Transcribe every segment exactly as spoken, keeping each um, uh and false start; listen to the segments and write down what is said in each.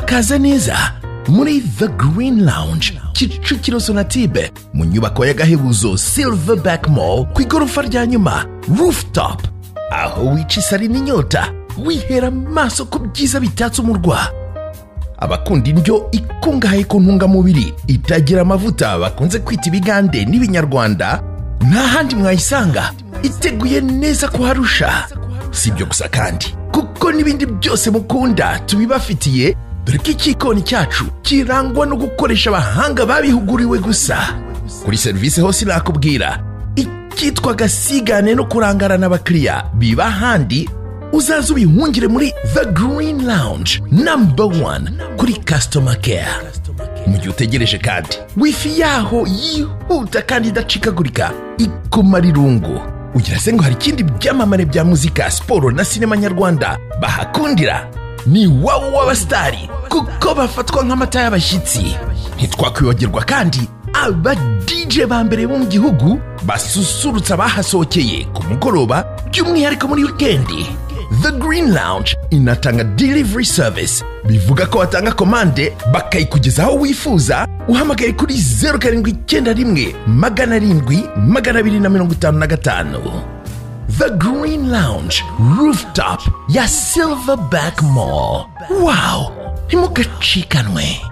murakaza neza muri The Green Lounge Kicukiro Sonatube mu nyubako y'agahebuzo Silverback Mall ku igorofa rya nyuma Rooftop, aho wicisari n'inyota wihera amaso ku byiza bitatse umurwa. Abakunda indyo ikungahaye ku ntungamubiri itagira amavuta bakunze kwita ibigande n'ibinyarwanda, nta handi mwayisanga iteguye neza kuharusha. Sibyo gusa kandi kuko n'ibindi byose mukunda tubibafitiye, dore ko ikikoni cyacu kirangwa no gukoresha abahanga babihuguriwe gusa. Kuri serivisi hose nakubwira, icyitwa gasigane no kurangarana abakiriya biba handi, uzaza ubihungire muri The Green Lounge number one kuri customer care. Mu gihe utegereje kandi wifi yaho yihuta kandi idacikagurika ikumara irungu. Ugira se ngo hari ikindi byamamare bya muzika, siporo na sinema nyarwanda bahakundira? Ni wawo w'abastari kuko bafatwa nk'amata y'abashyitsi. Ntitwakwibagirwa kandi aba D J ba mbere mu gihugu basusurutsa bahasohokeye ku mugoroba, by'umwihariko muri weekendi. The Green Lounge inatanga delivery service, bivuga ko watanga komande bakayikugeza aho wifuza. Uhamagaye kuri zero karindwi icyenda rimwe magana arindwi magana abiri na mirongo itanu na gatanu. The Green Lounge Rooftop ya Silverback Mall. Wow, ntimugacikanwe.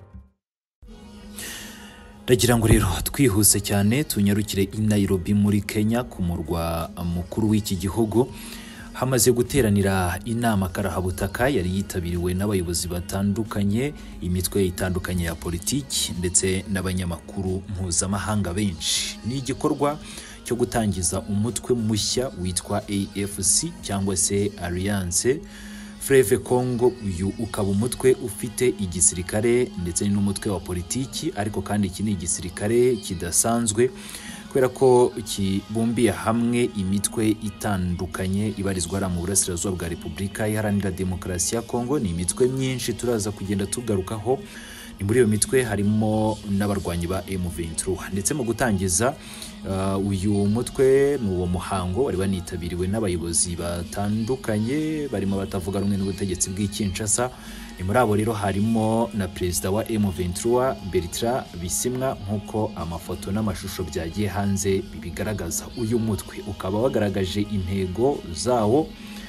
Ndagira ngo rero twihuse cyane tunyarukire i Nairobi muri Kenya ku murwa mukuru w'iki gihugu. Hamaze guteranira inama karahabutaka yari yitabiriwe n'abayobozi batandukanye, imitwe itandukanye ya politiki ndetse n'abanyamakuru mpuzamahanga benshi. Ni igikorwa cyo gutangiza umutwe mushya witwa A F C cyangwa se Alliance Fleuve Congo. Uyu ukaba umutwe ufite igisirikare ndetse n'umutwe wa politiki, ariko kandi iki ni igisirikare kidasanzwe kubera ko kibumbiye hamwe imitwe itandukanye ibarizwa mu burasirazuba bwa Repubulika Iharanira Demokarasi ya Kongo. Ni imitwe myinshi turaza kugenda tugarukaho. Ni muri iyo mitwe harimo n'abarwanyi ba M vingt-trois. Ndetse mu gutangiza uh, uyu mutwe n'uwo muhango wari banitabiriwe n'abayobozi batandukanye barimo batavuga rumwe n'ubutegetsi bw'Kinshasa. Ni muri abo rero harimo na perezida wa M vingt-trois Bertrand Bisimwa, nkuko amafoto n'amashusho byagiye hanze bibigaragaza. Uyu mutwe ukaba wagaragaje intego zawo,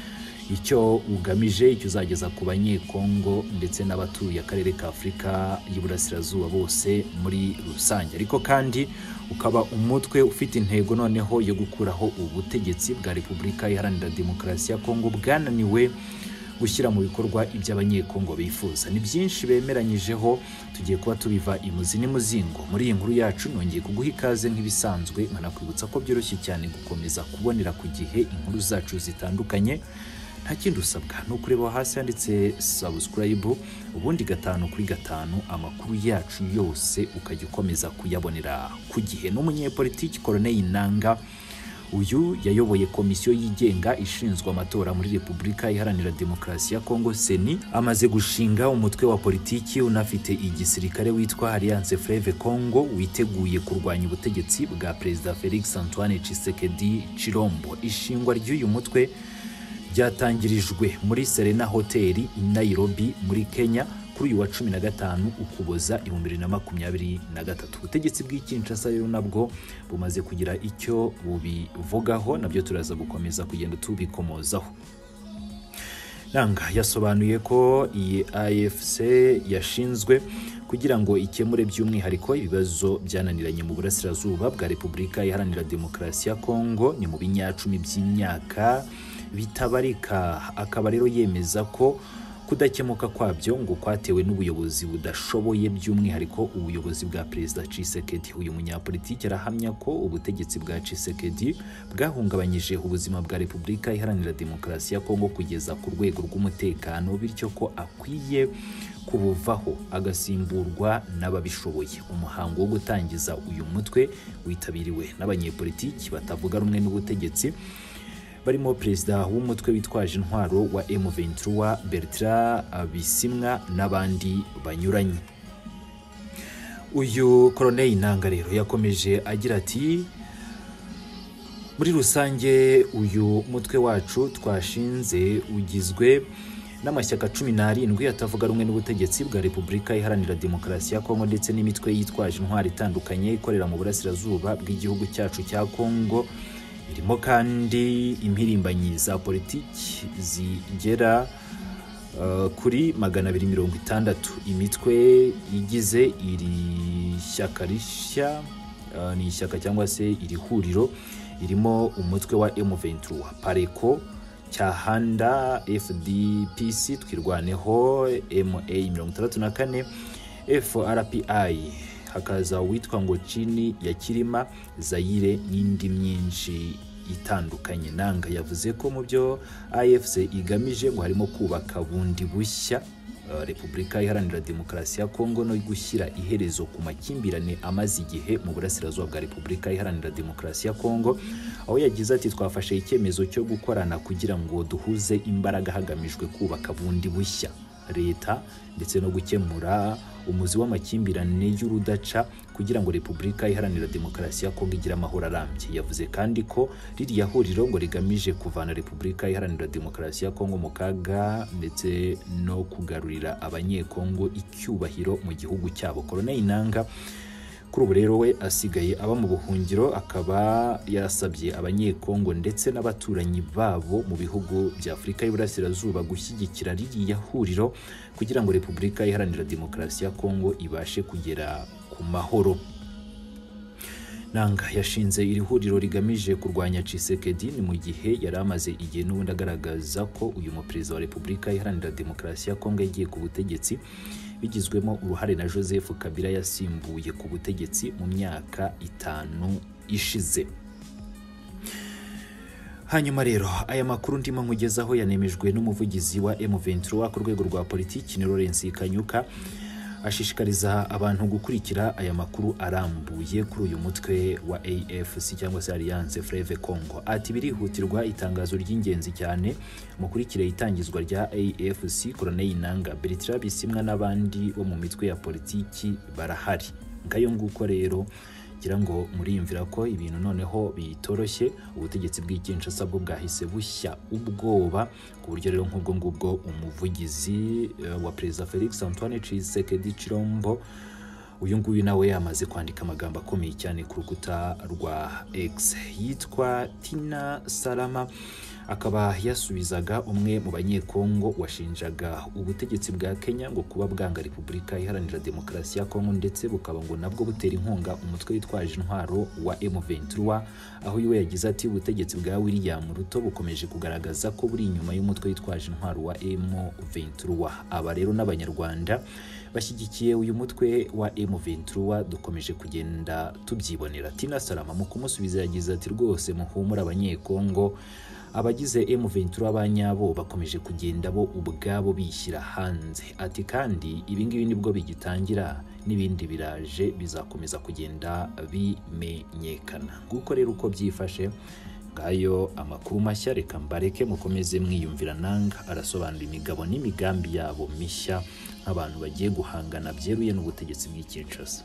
icyo ugamije, icyo uzageza ku banyekongo ndetse n'abatuye akarere ka Afurika y'Iburasirazuba bose muri rusange. Ariko kandi ukaba umutwe ufite intego noneho yo gukuraho ubutegetsi bwa Repubulika Iharanira Demokarasi ya Kongo bwananiwe gushyira mu bikorwa iby'abanyekongo bifuza. Ni byinshi bemeranyijeho, tugiye kuba tubiva imuzi n'imuzingo. Muri iyi nkuru yacu nongeye kuguha ikaze nk'ibisanzwe, nkanakwibutsa ko byoroshye cyane gukomeza kubonera ku gihe inkuru zacu zitandukanye. Nta kindi usabwa no kureba hasi handitse subscribe, ubundi gatanu kuri gatanu amakuru yacu yose ukajya ukomeza kuyabonera ku gihe. N'umunyepolitiki Corneille Nangaa, uyu yayoboye komisiyo yigenga ishinzwe amatora muri Repubulika Iharanira Demokarasi ya Kongo Seni, amaze gushinga umutwe wa politiki unafite igisirikare witwa Alliance Fleuve Congo witeguye kurwanya ubutegetsi bwa Perezida Felix Antoine Tshisekedi Chilombo. Ishingwa ry'uyu mutwe ryatangirijwe muri Serena Hotel i Nairobi muri Kenya kuri uyu wa cumi na gatanu Ukuboza ibihumbi bibiri na makumyabiri na gatatu. Ubutegetsi bw'Kinshasa rero nabwo bumaze kugira icyo bubivugaho, nabyo turaza gukomeza kugenda tubikomozaho. Nangaa yasobanuye ko iyi A F C yashinzwe kugira ngo ikemure by'umwihariko ibibazo byananiranye mu burasirazuba bwa Repubulika Iharanira Demokarasi ya Kongo. Ni mu binyacumi by'imyaka bitabarika. Akaba rero yemeza ko kudakemuka kwabyo ngo kwatewe n'ubuyobozi budashoboye, by'umwihariko ubuyobozi bwa Perezida Tshisekedi. Uyu munyapolitiki arahamya ko ubutegetsi bwa Tshisekedi bwahungabanyije ubuzima bwa Repubulika Iharanira Demokarasi ya Kongo kugeza ku rwego rw'umutekano, bityo ko akwiye kubuvaho agasimburwa n'ababishoboye. Umuhango wo gutangiza uyu mutwe witabiriwe n'abanyepolitiki batavuga rumwe n'ubutegetsi, barimo perezida w'umutwe witwaje intwaro wa M vingt-trois Bertrand Bisimwa n'abandi banyuranye. Uyu Corneille Nangaa rero yakomeje agira ati, muri rusange uyu mutwe wacu twashinze ugizwe n'amashyaka cumi n'arindwi atavuga rumwe n'ubutegetsi bwa Repubulika Iharanira Demokarasi ya Kongo ndetse n'imitwe yitwaje intwari itandukanye ikorera mu burasirazuba bw'igihugu cyacu cya Kongo. Irimo kandi impirimbanyi za politiki zigera uh, kuri magana abiri mirongo itandatu. Imitwe igize iri shyaka rishya uh, ni ishyaka cyangwa se iri huriro irimo umutwe wa M vingt-trois, Pareko, Cyahanda, F D P C Twirwaneho, M A mirongo itandatu na kane, F R P I, hakaza witwa ngo Chini ya Kirima, Zaire n'indi myinshi itandukanye. Nanga yavuze ko mu byo A F C igamije ngo harimo kubaka bundi bushya uh, Repubulika Iharanira Demokarasi ya Kongo no gushyira iherezo ku makimbirane amaze igihe mu burasirazuba bwa Repubulika Iharanira Demokarasi ya Kongo, aho yagize ati twafashe icyemezo cyo gukorana kugira ngo duhuze imbaraga hagamijwe kubaka bundi bushya leta ndetse no gukemura umuzi w'amakimbirane y'urudaca kugira ngo Repubulika Iharanira Demokarasi ya Kongo igire amahoro arambye. Yavuze kandi ko ririya huriro ngo rigamije kuvana Repubulika Iharanira Demokarasi ya Kongo mu kaga ndetse no kugarurira abanyekongo icyubahiro mu gihugu cyabo. Colonel Nanga kuri ubu rero we asigaye aba mu buhungiro, akaba yarasabye abanyekongo ndetse n'abaturanyi babo mu bihugu bya Afurika y'Iburasirazuba gushyigikira ririya huriro kugira ngo Repubulika Iharanira Demokarasi ya Kongo ibashe kugera ku mahoro. Nanga yashinze iri huriro rigamije kurwanya Tshisekedi ni mu gihe yari amaze igihe n'ubundi agaragaza ko uyu muperezida wa Repubulika Iharanira Demokarasi ya Kongo yagiye ku butegetsi bigizwemo uruhare na Joseph Kabila yasimbuye ku butegetsi mu myaka itanu ishize. Hanyuma rero aya makuru ndimo nkugezaho yanemejwe n'umuvugizi wa M vingt-trois ku rwego rwa politiki ni Lawrence Kanyuka, ashishikariza abantu gukurikira aya makuru arambuye kuri uyu mutwe wa A F C cyangwa se Alliance Fleuve Congo. Ati birihutirwa itangazo ry'ingenzi cyane mukurikire itangizwa rya A F C. Colonel Nanga, Bertrand Bisimwa n'abandi bo mu mitwe ya politiki barahari. Ngayo nguko rero gira ngo muriyumvira ko ibintu noneho bitoroshye, ubutegetsi bw'ikinshasa bwo bwahise bushya ubwoba ku buryo rero nk'ubwo ngubwo umuvugizi uh, wa Perezida Felix Antoine Tshisekedi Chilombo uyu nguyu nawe yamaze kwandika amagambo akomeye cyane ku rukuta rwa X. Yitwa Tina Salama, akaba yasubizaga umwe mu banyekongo washinjaga ubutegetsi bwa Kenya ngo kuba bwanga Repubulika Iharanira Demokarasi ya Kongo ndetse bukaba ngo nabwo butera inkunga umutwe witwaje intwaro wa M vingt-trois, aho yiwe yagize ati ubutegetsi bwa William Ruto bukomeje kugaragaza ko buri inyuma y'umutwe witwaje intwaro wa M vingt-trois. Aba rero n'abanyarwanda bashyigikiye uyu mutwe wa M vingt-trois dukomeje kugenda tubyibonera. Tina Salama mu kumusubiza yagize ati rwose muhumura abanyekongo, abagize M vingt-trois abanyabo bakomeje kugenda bo ubwabo bishyira hanze. Ati kandi ibingibi nibwo bigitangira, n'ibindi biraje bizakomeza kugenda bimenyekana. Nguko rero uko byifashe, ngayo amakuru mashya, reka mbareke mukomeze mwiyumvira. Nanga arasobanura imigabo n'imigambi yabo mishya nk'abantu bagiye guhangana byeruye n'ubutegetsi bw'ikinshasa.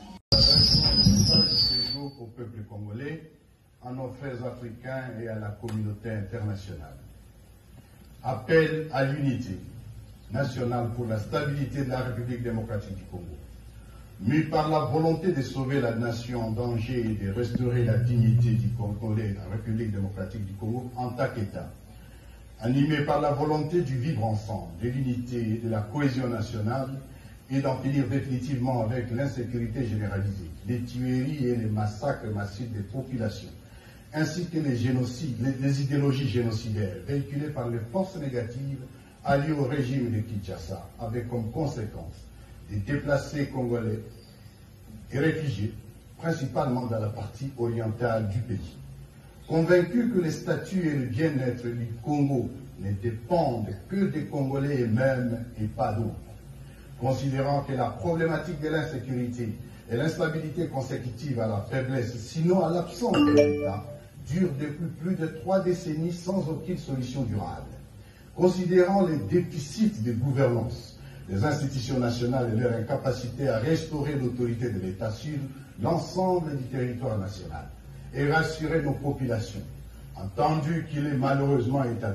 À nos frères africains et à la communauté internationale. Appel à l'unité nationale pour la stabilité de la République démocratique du Congo. Mû par la volonté de sauver la nation en danger et de restaurer la dignité du Congolais, la République démocratique du Congo en tant qu'État. Animé par la volonté du vivre ensemble, de l'unité et de la cohésion nationale et d'en finir définitivement avec l'insécurité généralisée, les tueries et les massacres massifs des populations, ainsi que les génocides, les, les idéologies génocidaires véhiculées par les forces négatives alliées au régime de Kinshasa, avec comme conséquence des déplacés congolais et réfugiés, principalement dans la partie orientale du pays. Convaincus que les statuts et le bien-être du Congo ne dépendent que des Congolais eux-mêmes et pas d'autres, considérant que la problématique de l'insécurité et l'instabilité consécutive à la faiblesse, sinon à l'absence de l'État, dure depuis plus de trois décennies sans aucune solution durable. Considérant les déficits de gouvernance des institutions nationales et leur incapacité à restaurer l'autorité de l'État sur l'ensemble du territoire national et rassurer nos populations, entendu qu'il est malheureusement établi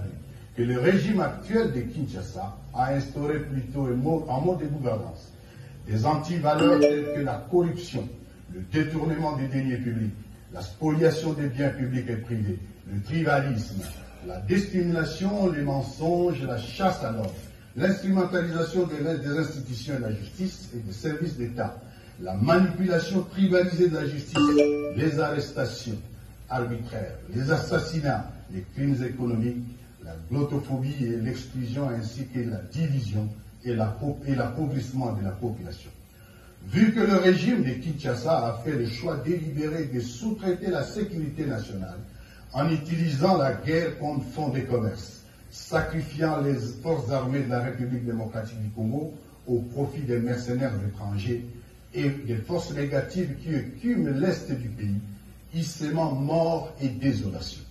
que le régime actuel de Kinshasa a instauré plutôt en mode de gouvernance des antivaleurs telles que la corruption, le détournement des deniers publics, la spoliation des biens publics et privés, le tribalisme, la discrimination, les mensonges, la chasse à l'ordre, l'instrumentalisation des institutions et de la justice et des services d'État, la manipulation tribalisée de la justice, les arrestations arbitraires, les assassinats, les crimes économiques, la glottophobie et l'exclusion ainsi que la division et l'appauvrissement de la population. Vu que le régime de Kinshasa a fait le choix délibéré de sous-traiter la sécurité nationale en utilisant la guerre comme fonds de commerce, sacrifiant les forces armées de la République démocratique du Congo au profit des mercenaires étrangers et des forces négatives qui écument l'est du pays, y sèmant mort et désolation.